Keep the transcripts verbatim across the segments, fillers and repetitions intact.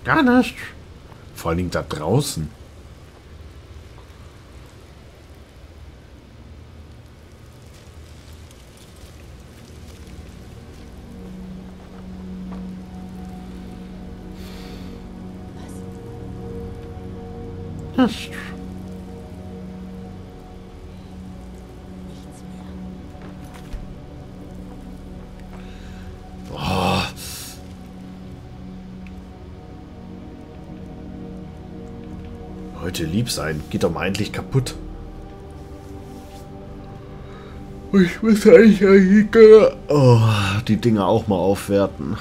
Gar nicht. Vor allen Dingen da draußen. Nicht. Oh. Heute lieb sein. Geht doch mal endlich kaputt. Ich muss eigentlich oh, die Dinger auch mal aufwerten.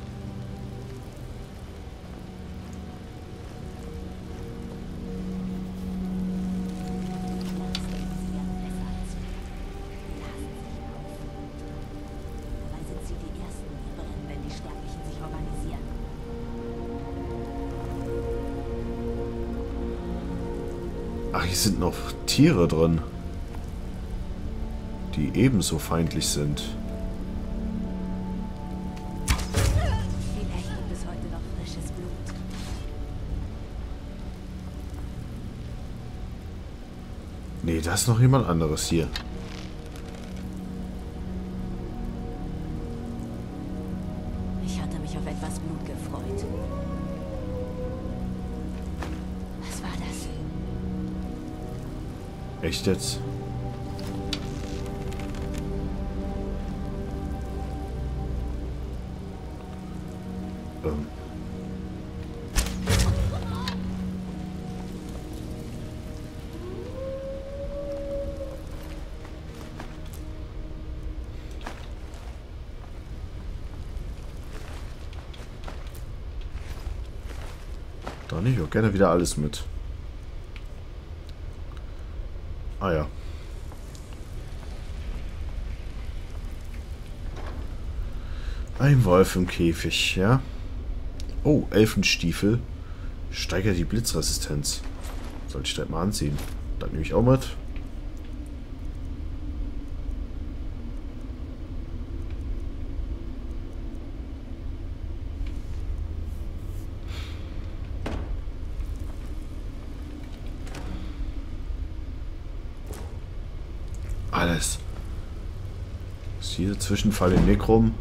Ach, hier sind noch Tiere drin, die ebenso feindlich sind. Vielleicht gibt es heute noch frisches Blut. Nee, da ist noch jemand anderes hier. Ich hatte mich auf etwas Blut gefreut. Was war das? Echt jetzt? Ähm. Da nicht, ich gerne wieder alles mit. Ah ja. Ein Wolf im Käfig, ja. Oh, Elfenstiefel. Steigert die Blitzresistenz. Sollte ich das mal anziehen. Das nehme ich auch mit. Alles. Ist hier Zwischenfall im Nick rum?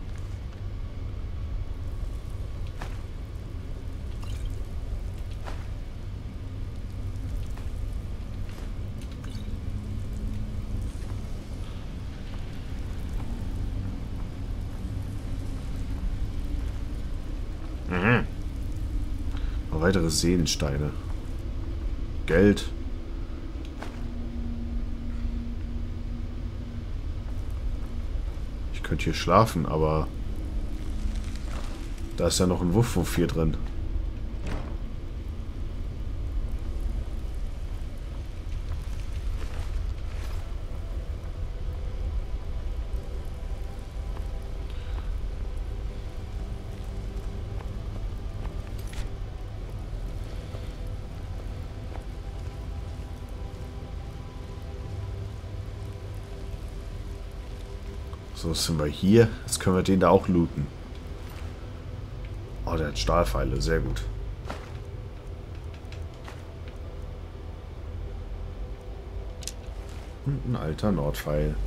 Mhm. Noch weitere Seelensteine. Geld. Ich könnte hier schlafen, aber da ist ja noch ein Wuff-Wuff hier drin. So, jetzt sind wir hier. Jetzt können wir den da auch looten. Oh, der hat Stahlpfeile. Sehr gut. Und ein alter Nordpfeil.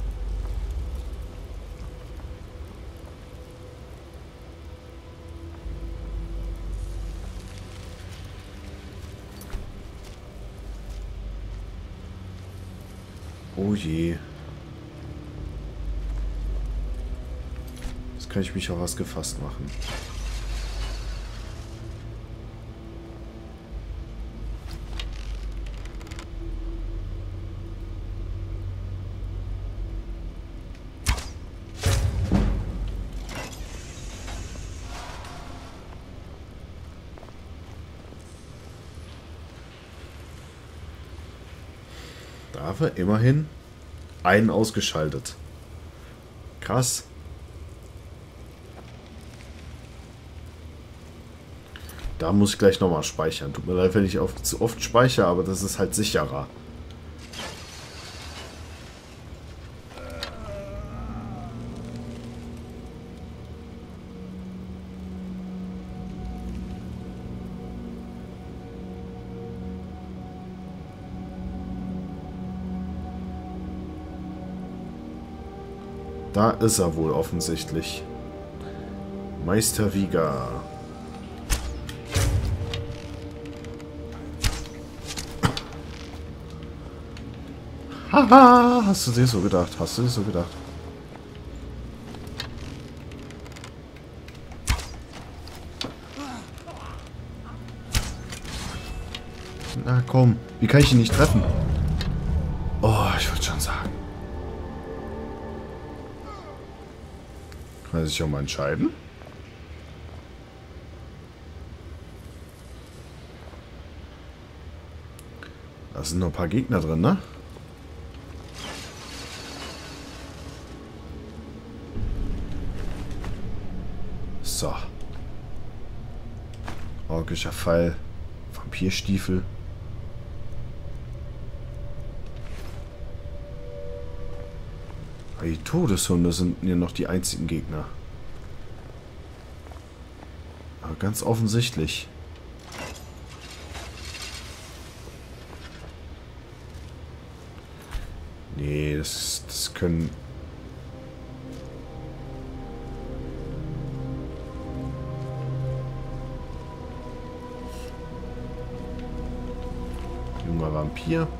Oh je. Jetzt kann ich mich auf was gefasst machen. Aber immerhin einen ausgeschaltet. Krass. Da muss ich gleich nochmal speichern. Tut mir leid, wenn ich oft, zu oft speichere, aber das ist halt sicherer. Da ist er wohl offensichtlich. Meister Viga. Haha, hast du dir so gedacht? Hast du dir so gedacht? Na komm, wie kann ich ihn nicht treffen? Oh, ich würde schon sagen. Kann er sich auch mal entscheiden? Da sind noch ein paar Gegner drin, ne? So. Orgischer Pfeil. Vampirstiefel. Die Todeshunde sind hier noch die einzigen Gegner. Aber ganz offensichtlich. Nee, das, das können... Junger Vampir.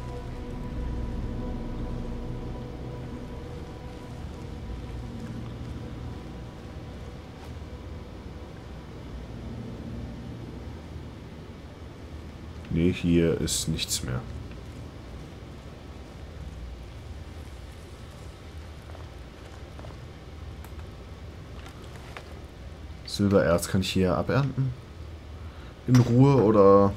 Nee, hier ist nichts mehr. Silbererz kann ich hier abernten? In Ruhe oder...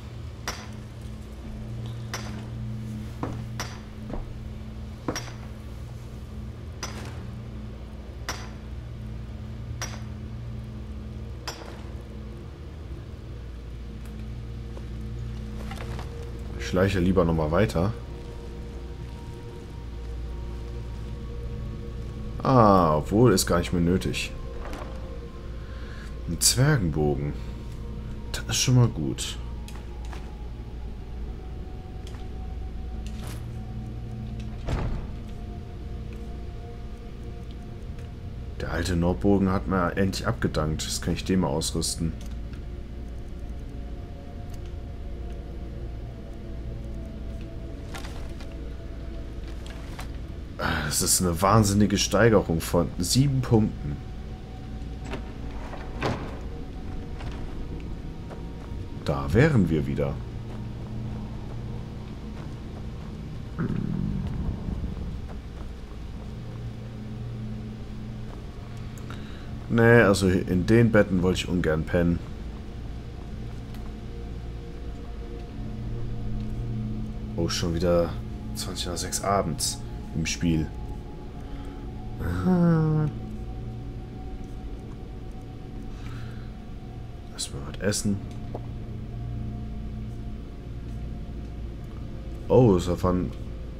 Ich schleiche lieber nochmal weiter. Ah, obwohl, ist gar nicht mehr nötig. Ein Zwergenbogen. Das ist schon mal gut. Der alte Nordbogen hat mir endlich abgedankt. Das kann ich dem mal ausrüsten. Das ist eine wahnsinnige Steigerung von sieben Punkten. Da wären wir wieder. Nee, also in den Betten wollte ich ungern pennen. Oh, schon wieder zwanzig nach sechs abends im Spiel. Erstmal was essen. Oh, ist davon...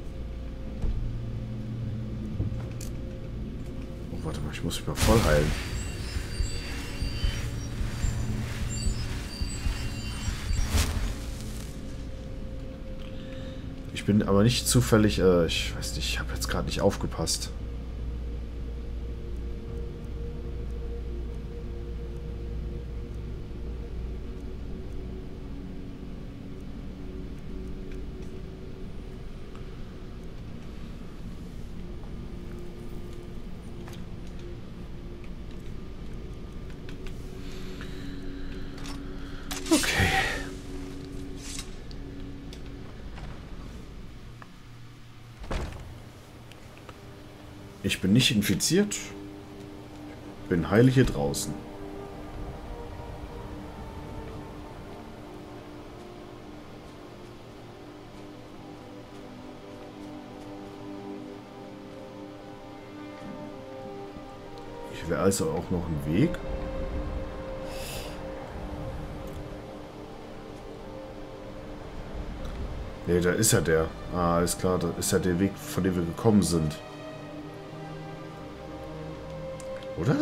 Oh, warte mal, ich muss mich mal voll heilen. Ich bin aber nicht zufällig... Äh, ich weiß nicht, ich habe jetzt gerade nicht aufgepasst. Okay. Ich bin nicht infiziert. Bin heil hier draußen. Hier wäre also auch noch ein Weg. Ne, da ist ja der. Ah, alles klar, da ist ja der Weg, von dem wir gekommen sind. Oder?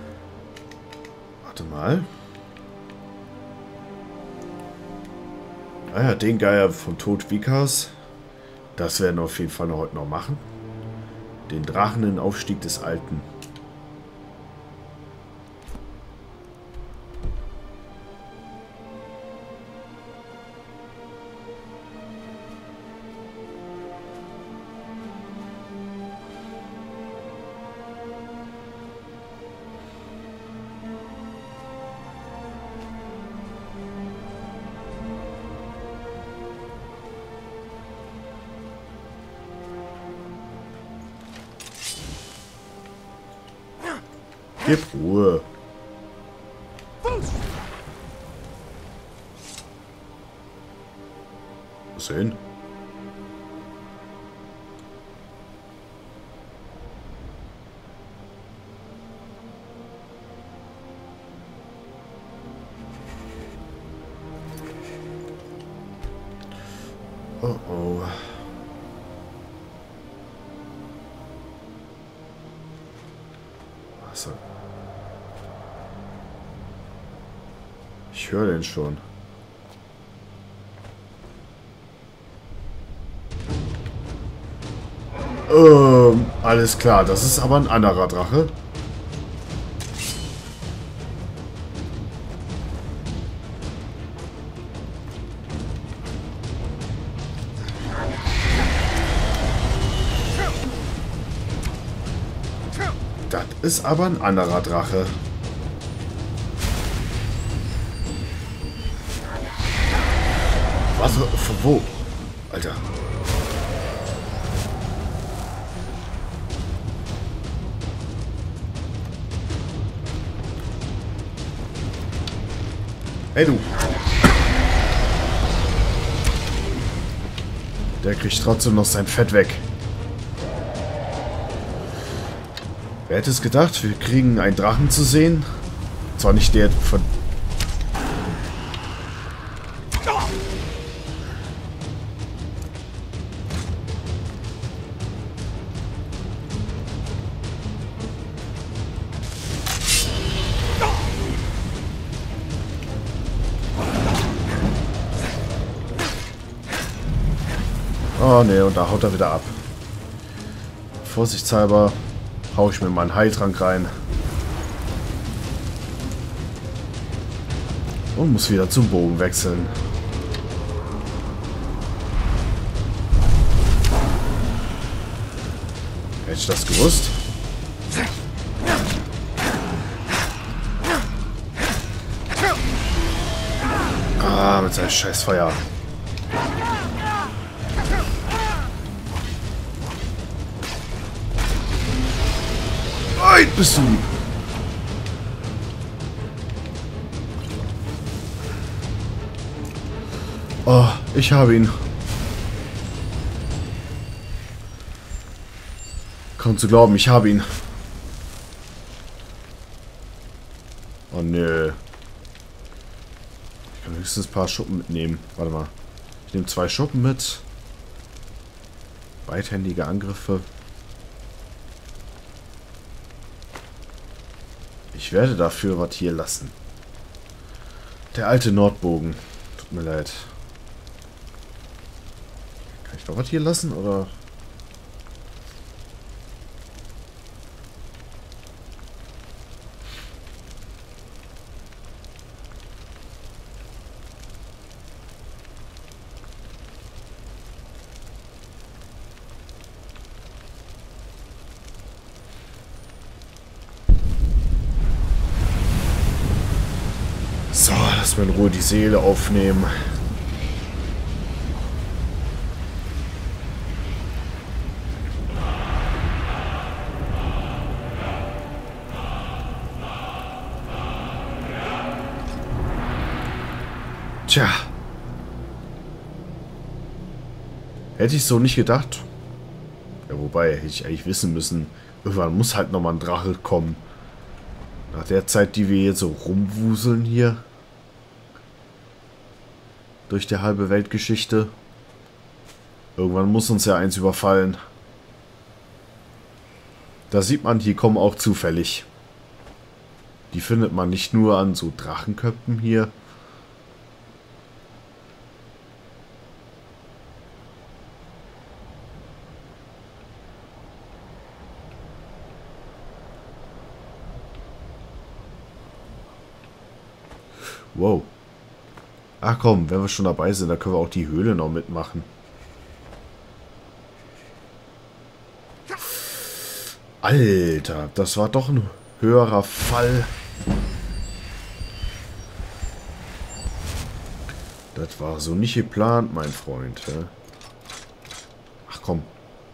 Warte mal. Ah ja, den Geier vom Tod Vikas. Das werden wir auf jeden Fall noch heute noch machen. Den drachenden Aufstieg des Alten. Gib Ruhe. Was hin? Oh oh. Was? Ich höre den schon. Ähm, alles klar. Das ist aber ein anderer Drache. Das ist aber ein anderer Drache. Was? Von wo? Alter. Hey du. Der kriegt trotzdem noch sein Fett weg. Wer hätte es gedacht? Wir kriegen einen Drachen zu sehen. Zwar nicht der von... Oh ne, und da haut er wieder ab. Vorsichtshalber hau ich mir mal einen Heiltrank rein. Und muss wieder zum Bogen wechseln. Hätte ich das gewusst? Ah, mit seinem Scheißfeuer. Weit bist du! Oh, ich habe ihn. Kaum zu glauben, ich habe ihn. Oh nö. Ich kann höchstens ein paar Schuppen mitnehmen. Warte mal. Ich nehme zwei Schuppen mit. Beidhändige Angriffe. Ich werde dafür was hier lassen. Der alte Nordbogen. Tut mir leid. Kann ich noch was hier lassen, oder? So, lass mal in Ruhe die Seele aufnehmen. Tja. Hätte ich so nicht gedacht. Ja, wobei, hätte ich eigentlich wissen müssen, irgendwann muss halt nochmal ein Drache kommen. Nach der Zeit, die wir jetzt so rumwuseln hier. Durch die halbe Weltgeschichte. Irgendwann muss uns ja eins überfallen. Da sieht man, die kommen auch zufällig. Die findet man nicht nur an so Drachenköpfen hier. Wow. Ach komm, wenn wir schon dabei sind, dann können wir auch die Höhle noch mitmachen. Alter, das war doch ein höherer Fall. Das war so nicht geplant, mein Freund. Ach komm.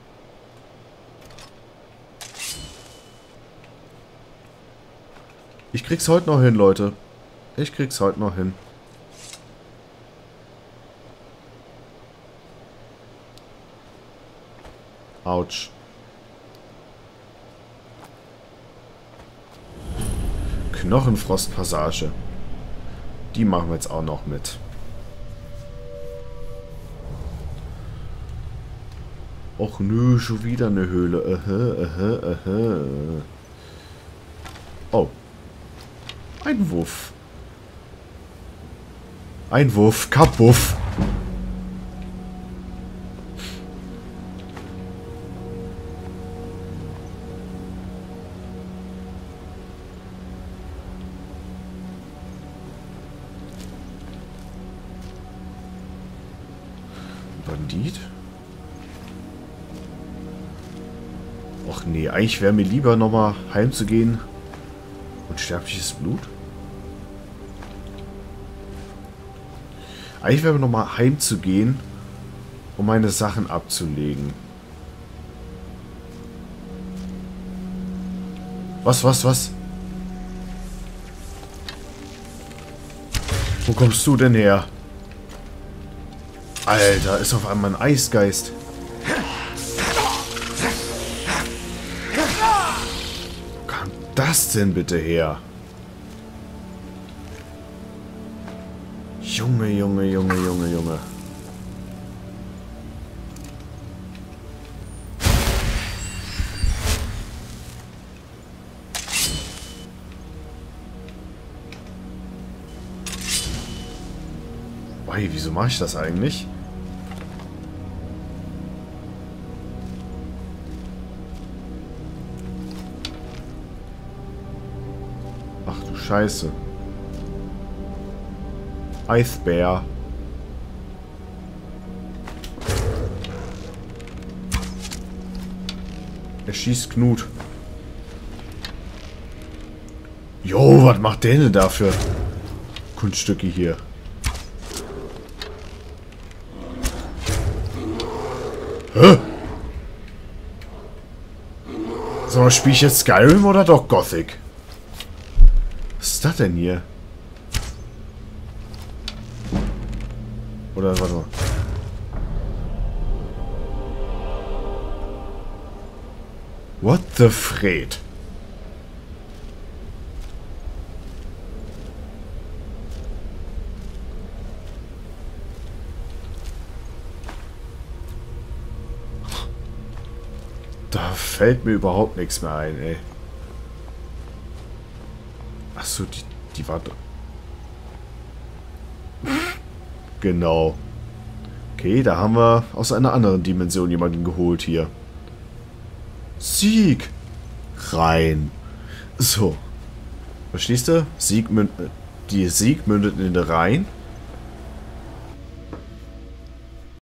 Ich krieg's heute noch hin, Leute. Ich krieg's heute noch hin. Autsch. Knochenfrostpassage. Die machen wir jetzt auch noch mit. Och nö, schon wieder eine Höhle. Äh, äh, äh, äh. Oh. Ein Wuff. Ein Wuff. Kapuff. Bandit? Och nee, eigentlich wäre mir lieber nochmal heimzugehen. Unsterbliches Blut? Eigentlich wäre mir nochmal heimzugehen, um meine Sachen abzulegen. Was, was, was? Wo kommst du denn her? Alter, ist auf einmal ein Eisgeist. Wo kam das denn bitte her? Junge, Junge, Junge, Junge, Junge. Wei, wieso mache ich das eigentlich? Ach du Scheiße. Eisbär. Er schießt Knut. Jo, was macht der denn da für Kunststücke hier? Hä? So, spiele ich jetzt Skyrim oder doch Gothic? Was ist das denn hier? Oder warte mal. What the Fred? Da fällt mir überhaupt nichts mehr ein, ey. Achso, die, die war... Genau. Okay, da haben wir aus einer anderen Dimension jemanden geholt hier. Sieg! Rein. So. Verstehst du? Sieg mündet, die Sieg mündet in den Rhein.